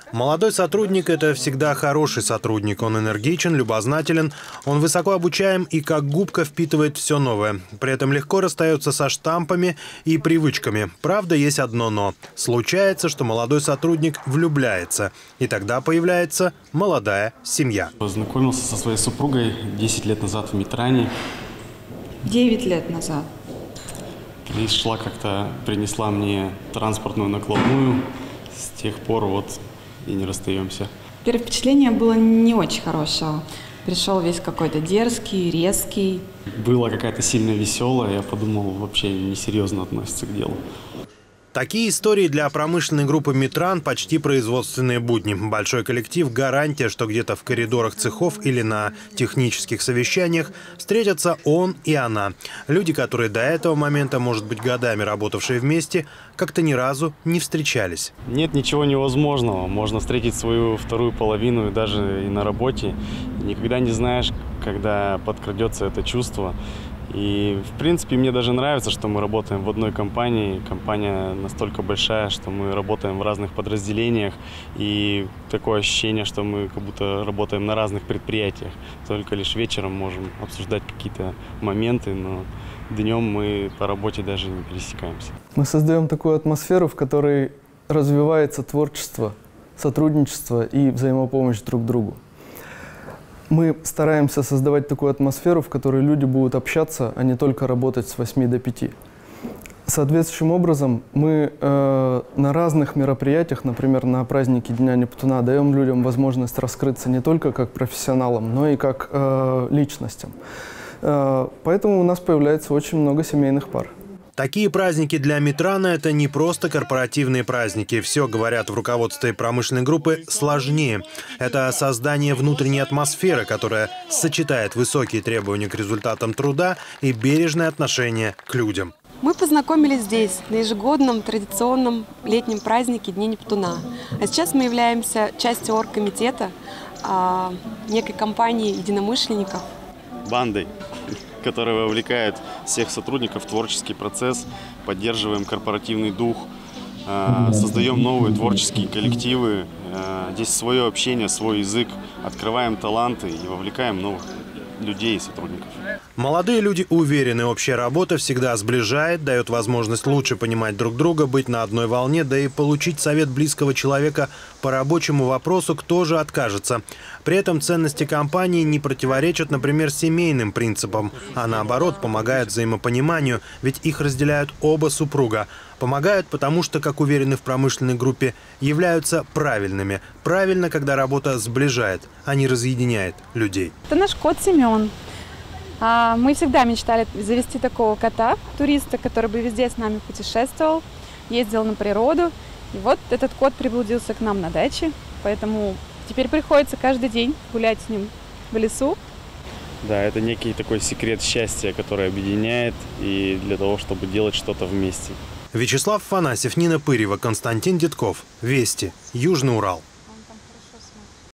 Молодой сотрудник – это всегда хороший сотрудник. Он энергичен, любознателен, он высоко обучаем и как губка впитывает все новое. При этом легко расстается со штампами и привычками. Правда, есть одно «но». Случается, что молодой сотрудник влюбляется. И тогда появляется молодая семья. Познакомился со своей супругой 10 лет назад в Митране. 9 лет назад. Пришла как-то, принесла мне транспортную накладную. С тех пор вот и не расстаемся. Первое впечатление было не очень хорошего. Пришел весь какой-то дерзкий, резкий. Была какая-то сильно веселая, я подумал, вообще несерьезно относится к делу. Такие истории для промышленной группы «Митран» почти производственные будни. Большой коллектив – гарантия, что где-то в коридорах цехов или на технических совещаниях встретятся он и она. Люди, которые до этого момента, может быть, годами работавшие вместе, как-то ни разу не встречались. Нет ничего невозможного. Можно встретить свою вторую половину даже и на работе. Никогда не знаешь, когда подкрадется это чувство. И, в принципе, мне даже нравится, что мы работаем в одной компании. Компания настолько большая, что мы работаем в разных подразделениях. И такое ощущение, что мы как будто работаем на разных предприятиях. Только лишь вечером можем обсуждать какие-то моменты, но днем мы по работе даже не пересекаемся. Мы создаем такую атмосферу, в которой развивается творчество, сотрудничество и взаимопомощь друг другу. Мы стараемся создавать такую атмосферу, в которой люди будут общаться, а не только работать с 8 до 5. Соответствующим образом мы на разных мероприятиях, например, на празднике Дня Нептуна, даем людям возможность раскрыться не только как профессионалам, но и как личностям. Поэтому у нас появляется очень много семейных пар. Такие праздники для Митрана – это не просто корпоративные праздники. Все, говорят в руководстве промышленной группы, сложнее. Это создание внутренней атмосферы, которая сочетает высокие требования к результатам труда и бережное отношение к людям. Мы познакомились здесь, на ежегодном традиционном летнем празднике Дня Нептуна. А сейчас мы являемся частью оргкомитета некой компании единомышленников. Бандой, которая вовлекает всех сотрудников в творческий процесс, поддерживаем корпоративный дух, создаем новые творческие коллективы. Здесь свое общение, свой язык, открываем таланты и вовлекаем новых людей и сотрудников. Молодые люди уверены, общая работа всегда сближает, дает возможность лучше понимать друг друга, быть на одной волне, да и получить совет близкого человека по рабочему вопросу, кто же откажется. При этом ценности компании не противоречат, например, семейным принципам, а наоборот помогают взаимопониманию, ведь их разделяют оба супруга. Помогают, потому что, как уверены в промышленной группе, являются правильными. Правильно, когда работа сближает, а не разъединяет людей. Это наш кот Семен. Мы всегда мечтали завести такого кота, туриста, который бы везде с нами путешествовал, ездил на природу. И вот этот кот приблудился к нам на даче, поэтому теперь приходится каждый день гулять с ним в лесу. Да, это некий такой секрет счастья, который объединяет и для того, чтобы делать что-то вместе. Вячеслав Афанасьев, Нина Пырева, Константин Детков. Вести. Южный Урал.